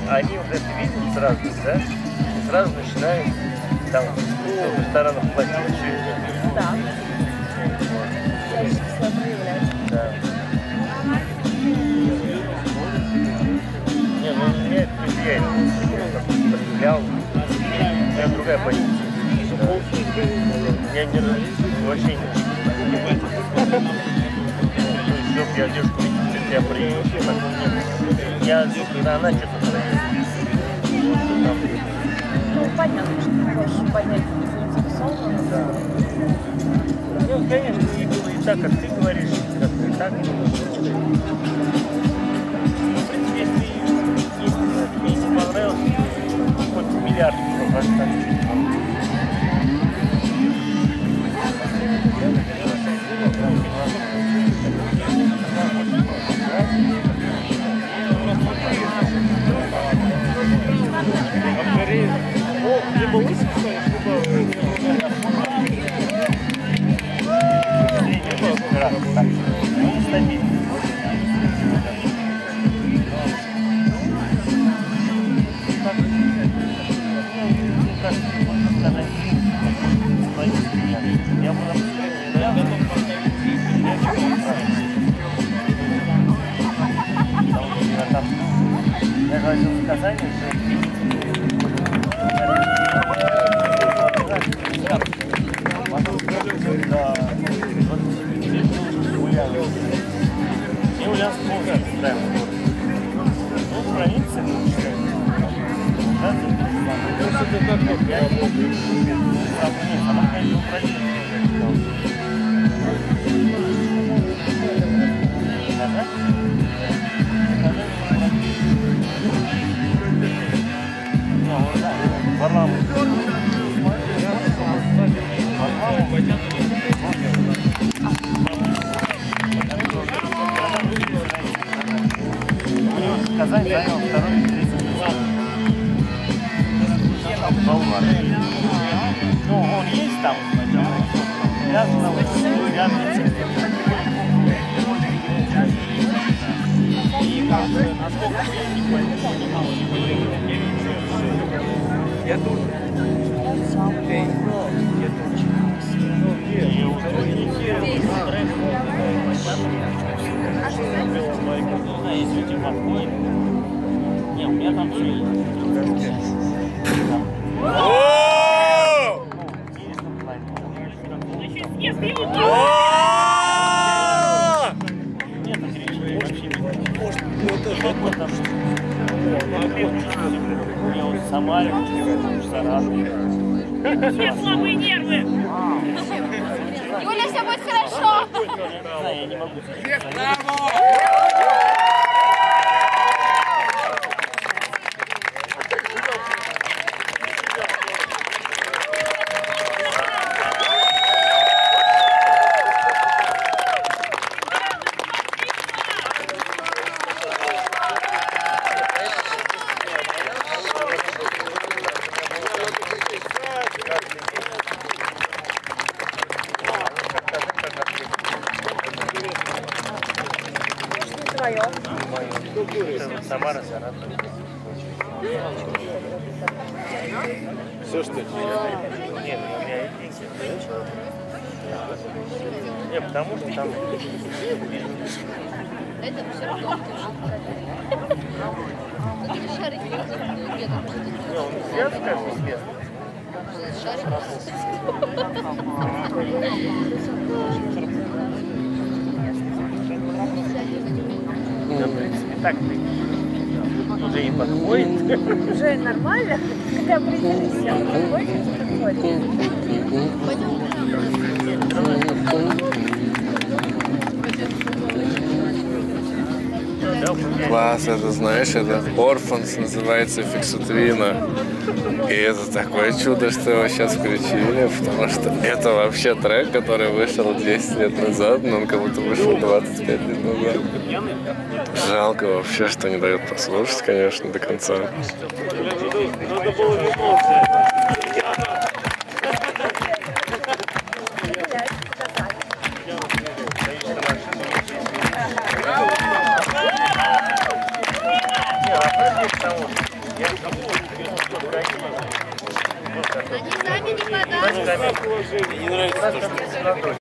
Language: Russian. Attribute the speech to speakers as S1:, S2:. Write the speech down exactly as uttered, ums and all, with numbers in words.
S1: они вот это видят сразу, да, и сразу начинают там в ресторанах платить.
S2: Да. Всячески проявлять.
S1: Да. Не, ну у меня это влияет. Проявлял. У меня другая позиция. Я не вообще не чтоб я девушку видел, я приехал, я когда она что-то
S2: ну, понятно, что ты хочешь поднять заинтересованность.
S1: Да. Ну, конечно, и было и так, как ты говоришь, как и так. Ну, в принципе, если, если тебе не понравилось, хоть миллиард поставить. Либо высоко, я говорил в Казани, что и Ульяновск полностью ставим в город. Ну, границы, ну, что? Да, это как я не могу. Нет, сама, конечно, Украина. Казань? Ну, вот да, Варламов. Казань занял второй и третий место. Ну, он есть там. Я знал, я и как бы, насколько я не понимал, я тоже. Я тоже. Если у тебя подходит, не, у меня там все есть. Самаре, Саратов.
S3: Все слабые нервы. Юля, все будет хорошо.
S1: Я не могу. Самара, Саратов. Все, что ли? Нет, у меня есть деньги. Нет, потому что там...
S3: Это все равно. Шарик где-то.
S1: Не, он связан, конечно, с местом.
S3: Шарик.
S1: Да, в принципе, так ты уже и подходит.
S2: Уже нормально? Когда определишься, подходит, подходит.
S4: Класс, это знаешь, это Orphans называется, Фиксутвина. И это такое чудо, что его сейчас включили, потому что это вообще трек, который вышел десять лет назад, но он как будто вышел двадцать пять лет назад. Жалко вообще, что не дают послушать, конечно, до конца.
S1: Yeah.
S3: Они сами не подали.
S1: Мне не нравится то, что